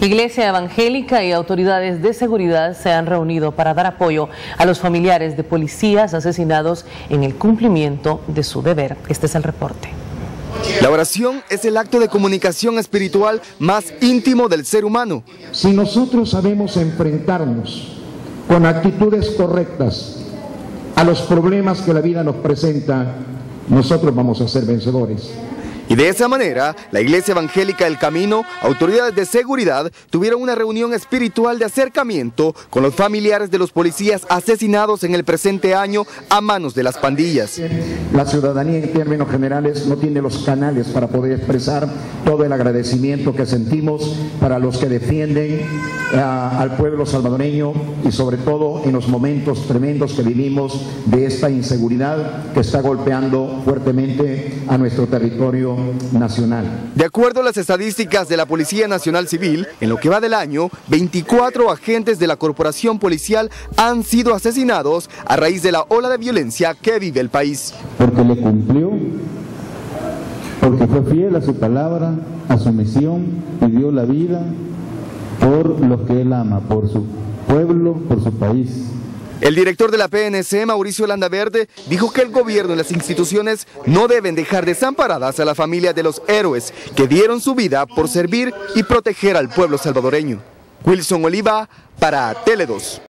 Iglesia evangélica y autoridades de seguridad se han reunido para dar apoyo a los familiares de policías asesinados en el cumplimiento de su deber. Este es el reporte. La oración es el acto de comunicación espiritual más íntimo del ser humano. Si nosotros sabemos enfrentarnos con actitudes correctas a los problemas que la vida nos presenta, nosotros vamos a ser vencedores. Y de esa manera, la Iglesia Evangélica El Camino, autoridades de seguridad, tuvieron una reunión espiritual de acercamiento con los familiares de los policías asesinados en el presente año a manos de las pandillas. La ciudadanía en términos generales no tiene los canales para poder expresar todo el agradecimiento que sentimos para los que defienden al pueblo salvadoreño y sobre todo en los momentos tremendos que vivimos de esta inseguridad que está golpeando fuertemente a nuestro territorio nacional. De acuerdo a las estadísticas de la Policía Nacional Civil, en lo que va del año, 24 agentes de la corporación policial han sido asesinados a raíz de la ola de violencia que vive el país. Porque le cumplió, porque fue fiel a su palabra, a su misión, y dio la vida por los que él ama, por su pueblo, por su país. El director de la PNC, Mauricio Landaverde, dijo que el gobierno y las instituciones no deben dejar desamparadas a la familia de los héroes que dieron su vida por servir y proteger al pueblo salvadoreño. Wilson Oliva para Tele 2.